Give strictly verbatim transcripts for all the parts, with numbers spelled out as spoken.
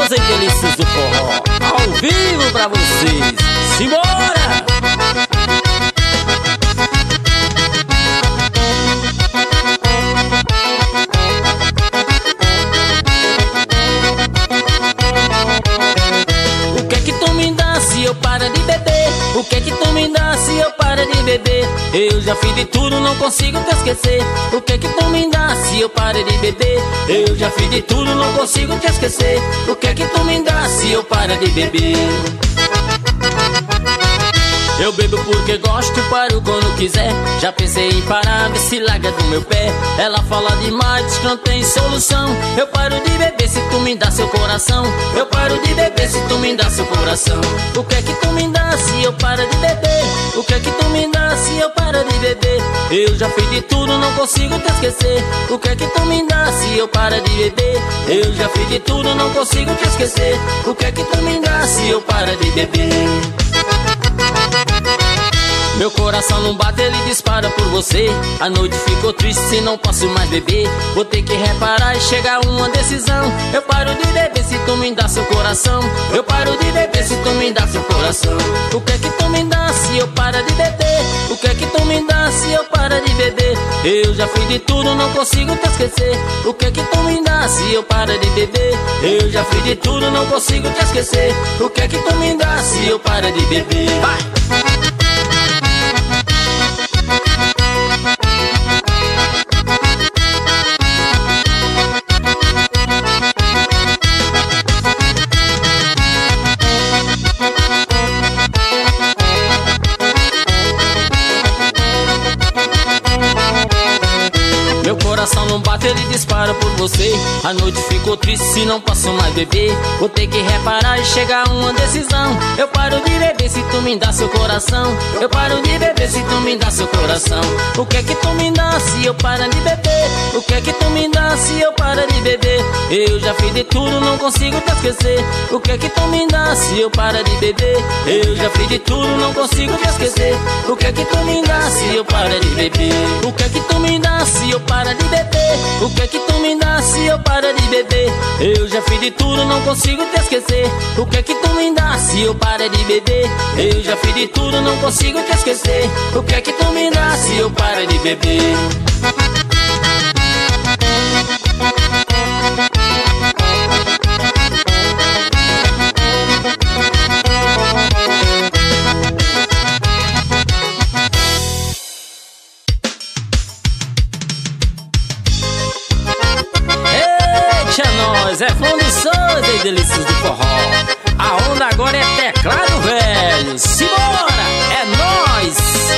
Chenosa e delícias do forró, ao vivo pra vocês. Simbora! O que é que tu me dá se eu parar de beber? O que é que tu me dá se eu parar de beber? Eu já fiz de tudo, não consigo te esquecer. O que é que tu me dá se eu parar de beber? Eu já fiz de tudo, não consigo te esquecer. O que é que tu me dá se eu parar de beber? Eu bebo porque gosto, paro quando quiser. Já pensei em parar, vê se larga do meu pé. Ela fala demais, diz que não tem solução. Eu paro de beber se tu me dá seu coração. Eu paro de beber se tu me dá seu coração. O que é que tu me dá se eu parar de beber? O que é que tu me dá se eu parar de beber? Eu já fiz de tudo, não consigo te esquecer. O que é que tu me dá se eu parar de beber? Eu já fiz de tudo, não consigo te esquecer. O que é que tu me dá se eu parar de beber? Meu coração não bate, ele dispara por você. A noite ficou triste se não posso mais beber. Vou ter que reparar e chegar a uma decisão. Eu paro de beber se tu me dá seu coração. Eu paro de beber se tu me dá seu coração. O que é que tu me dá se eu parar de beber? O que é que tu me dá se eu parar de beber? Eu já fiz de tudo, não consigo te esquecer. O que é que tu me dá se eu parar de beber? Eu já fiz de tudo, não consigo te esquecer. O que é que tu me dá se eu parar de beber? Vai! Meu coração não bate, ele dispara por você. A noite ficou triste se não posso mais beber. Vou ter que reparar e chegar a uma decisão. Eu paro de beber se tu me dá seu coração. Eu paro de beber se tu me dá seu coração. O que é que tu me dá se eu parar de beber? O que é que tu me dá se eu parar de beber? Eu já fiz de tudo, não consigo te esquecer. O que é que tu me dá se eu parar de beber? Eu já fiz de tudo, não consigo te esquecer. O que é que tu me dá se eu parar de beber? O que é que tu me dá se eu parar de beber? O que é que tu me dá se eu parar de beber? Eu já fiz de tudo, não consigo te esquecer. O que é que tu me dá se eu parar de beber? Eu já fiz de tudo, não consigo te esquecer. O que é que tu me dá se eu parar de beber? É condições e delícias do forró. A onda agora é teclado velho. Simbora, é nóis.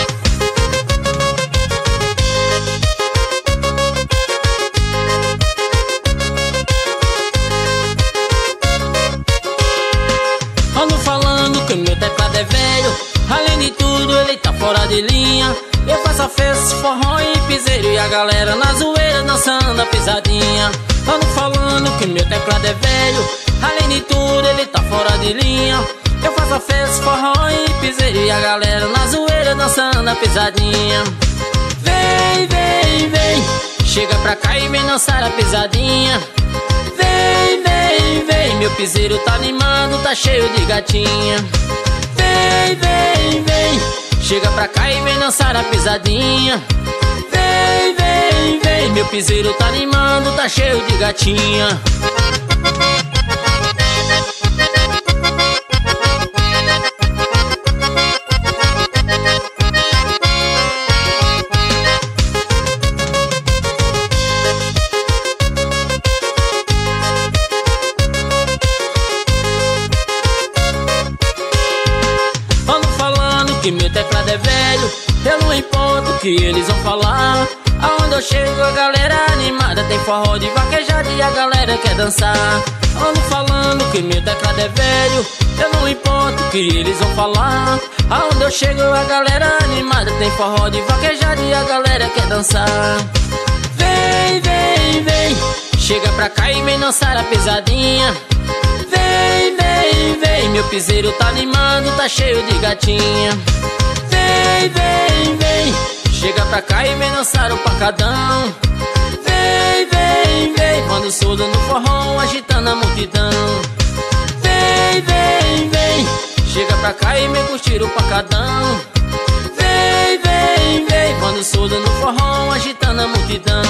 Ando falando que meu teclado é velho. Além de tudo ele tá fora de linha. Eu faço a festa, forró e piseiro, e a galera na zoeira dançando a pisadinha. Ando falando que meu teclado é velho. Além de tudo ele tá fora de linha. Eu faço a festa, forró e piseiro, e a galera na zoeira dançando a pisadinha. Vem, vem, vem, chega pra cá e vem dançar a pisadinha. Vem, vem, vem, meu piseiro tá animado, tá cheio de gatinha. Vem, vem, vem, chega pra cá e vem dançar a pisadinha. Vem, vem, vem, meu piseiro tá animado, tá cheio de gatinha. Ando falando que meu teclado é velho. Eu não importo o que eles vão falar. Aonde eu chego a galera animada, tem forró de vaquejada e a galera quer dançar. Ando falando que meu teclado é velho. Eu não importo o que eles vão falar. Aonde eu chego a galera animada, tem forró de vaquejada e a galera quer dançar. Vem, vem, vem, chega pra cá e vem dançar a pisadinha. Vem, vem, vem, meu piseiro tá animado, tá cheio de gatinha. Vem, vem, vem, chega pra cá e vem dançar o pancadão. Vem, vem, vem, quando surdo no forró, agitando a multidão. Vem, vem, vem, chega pra cá e me curtir o pacadão. Vem, vem, vem, quando surdo no forró, agitando a multidão.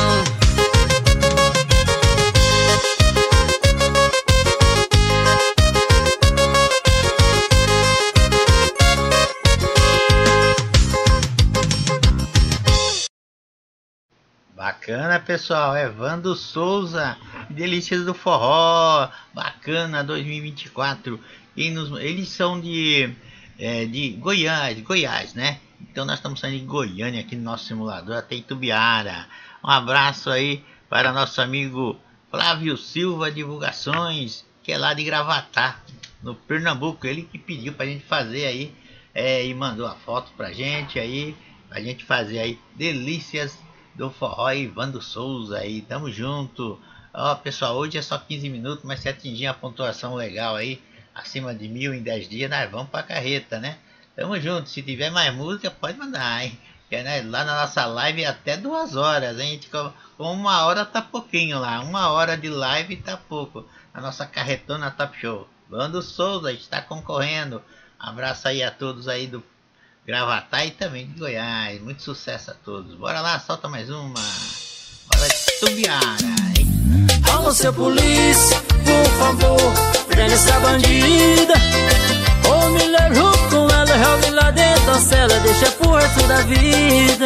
Bacana, pessoal, Evandro Souza, Delícias do Forró, bacana, dois mil e vinte e quatro. E nos, eles são de, é, de Goiás, Goiás, né? Então nós estamos saindo de Goiânia aqui no nosso simulador até Itubiara. Um abraço aí para nosso amigo Flávio Silva Divulgações, que é lá de Gravatá, no Pernambuco. Ele que pediu pra gente fazer aí, é, e mandou a foto pra gente aí, pra gente fazer aí Delícias do Forró, Evandro Souza aí, tamo junto. Ó, pessoal, hoje é só quinze minutos, mas se atingir a pontuação legal aí, acima de mil em dez dias, nós vamos pra carreta, né? Tamo junto, se tiver mais música, pode mandar, hein? Porque, né, lá na nossa live é até duas horas, hein? Com uma hora tá pouquinho lá, uma hora de live tá pouco. A nossa carretona Top Show. Evandro Souza está concorrendo. Abraço aí a todos aí do Gravatá e também de Goiás. Muito sucesso a todos. Bora lá, solta mais uma. Bora Itubiara, hein? Alô, seu polícia, por favor, prende essa bandida. Ou me leve junto com ela, jogue lá dentro da cela, deixa pro resto da vida.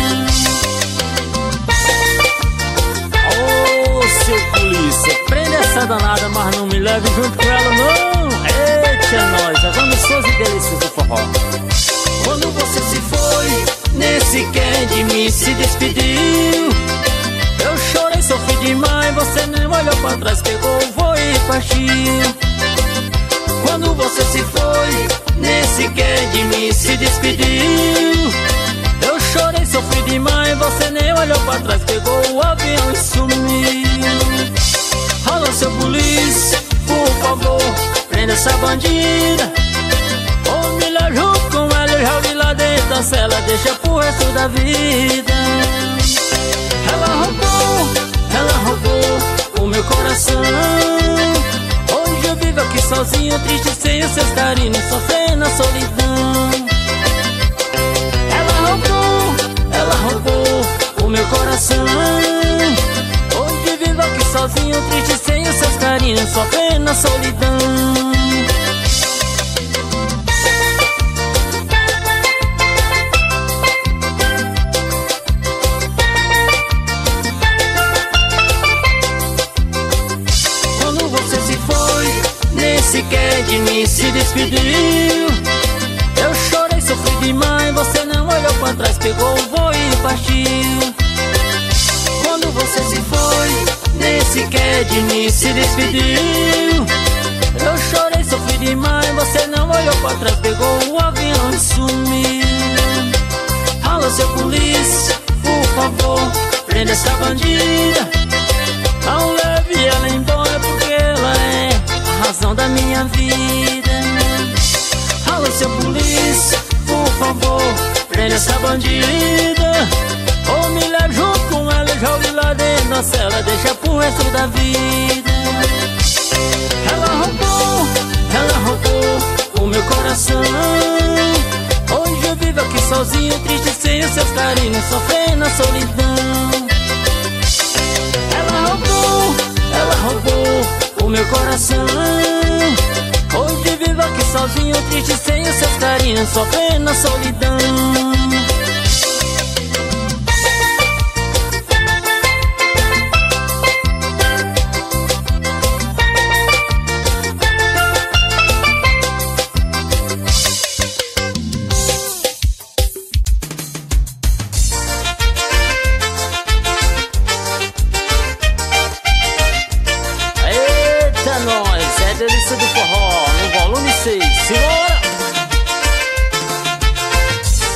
Ô, oh, seu polícia, prende essa danada, mas não me leve junto com ela, não. Eita, é nóis, Evandro Souza e Delícias do Forró. Quando você se foi, nem sequer de mim se despediu. Eu chorei, sofri demais, você nem olhou pra trás, pegou o voo e partiu. Quando você se foi, nem sequer de mim se despediu. Eu chorei, sofri demais, você nem olhou pra trás, pegou o avião e sumiu. Alô, seu polícia, por favor, prenda essa bandida. Ou me leve junto com ela e jogue lá dentro da cela, deixa pro resto da vida. Ela roubou, ela roubou o meu coração. Hoje eu vivo aqui sozinho, triste sem os seus carinhos, sofrendo a solidão. Ela roubou, ela roubou o meu coração. Hoje eu vivo aqui sozinho, triste sem os seus carinhos, sofrendo a solidão. Sequer de mim se despediu. Eu chorei, sofri demais, você não olhou pra trás, pegou o voo e partiu. Quando você se foi, nem sequer de mim se despediu. Eu chorei, sofri demais, você não olhou pra trás, pegou o avião e sumiu. Alô, seu polícia, por favor, prenda essa bandida. Não leve ela embora porque ela é a razão da minha vida. Alô, seu polícia, por favor, prenda essa bandida. Ou me leve junto com ela e jogue lá dentro da cela, deixa pro resto da vida. Ela roubou, ela roubou o meu coração. Hoje eu vivo aqui sozinho, triste sem os seus carinhos, sofrendo a solidão. Ela roubou, ela roubou o meu coração. Hoje vivo aqui sozinho, triste sem os seus carinhos, sofrendo a solidão. Delícia do Forró, no volume seis, simbora!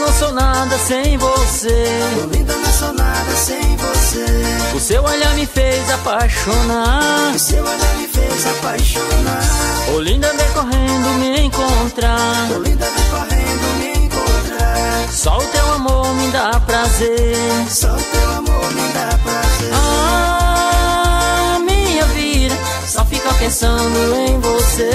não sou nada sem você. Ô linda, não sou nada sem você. O seu olhar me fez apaixonar. O seu olhar me fez apaixonar. Ô linda, vem correndo me encontrar. Ô linda, vem correndo me encontrar. Só o teu amor me dá prazer. Só o teu amor me dá prazer. Ah, minha vida só fica pensando em você.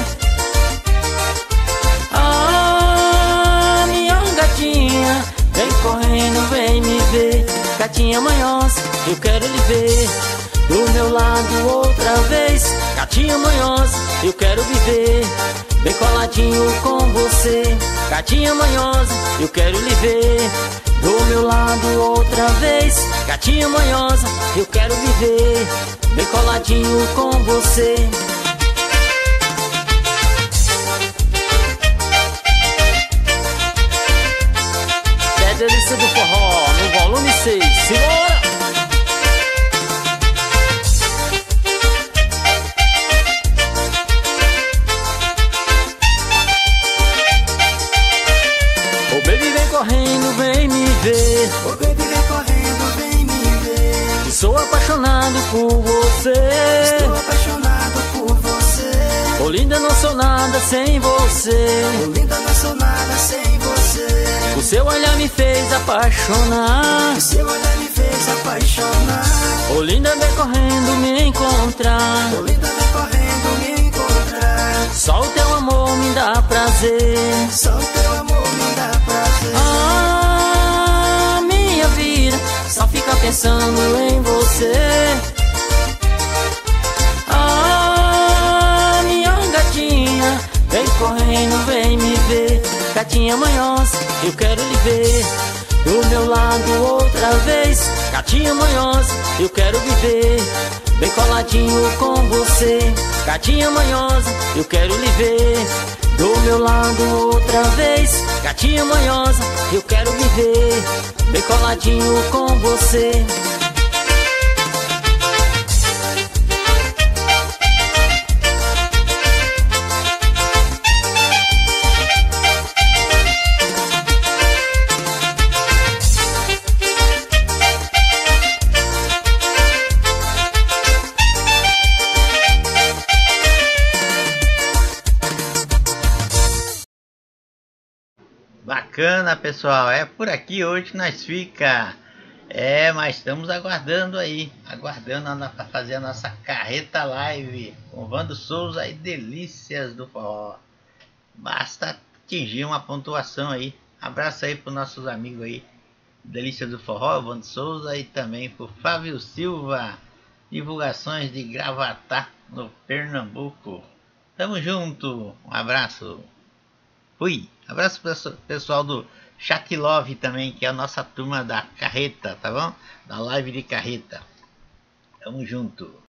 Ah, minha gatinha, vem correndo, vem me ver. Gatinha manhosa, eu quero lhe ver do meu lado outra vez. Gatinha manhosa, eu quero viver bem coladinho com você. Gatinha manhosa, eu quero lhe ver do meu lado outra vez. Gatinha manhosa, eu quero viver bem coladinho com você. É delícia do forró no volume seis. Simbora! Ô baby, vem correndo, vem me ver. Ô baby, vem correndo, vem me ver. Sou apaixonado por você. Estou apaixonado por você. Ô linda, não sou nada sem você. Ô linda, não sou nada sem você. O seu olhar me fez apaixonar. O seu olhar me fez apaixonar. Ô linda, vem correndo me encontrar. Ô linda, vem correndo me encontrar. Só o teu amor me dá prazer. Só o teu amor me dá prazer. Ah, minha vida só fica pensando em você. Ah, minha gatinha, vem correndo, vem me ver. Gatinha manhosa, eu quero lhe ver do meu lado outra vez. Gatinha manhosa, eu quero viver bem coladinho com você. Gatinha manhosa, eu quero lhe ver do meu lado outra vez. Gatinha manhosa, eu quero viver bem coladinho com você. Bacana, pessoal, é por aqui hoje que nós fica. É, mas estamos aguardando aí, aguardando para fazer a nossa carreta live com Vando Souza e Delícias do Forró. Basta atingir uma pontuação aí. Abraço aí para os nossos amigos aí, Delícias do Forró, Vando Souza, e também para o Flávio Silva, divulgações de Gravatá, no Pernambuco. Tamo junto, um abraço. Fui. Abraço pessoal do Chat Love também, que é a nossa turma da carreta, tá bom? Da live de carreta. Tamo junto.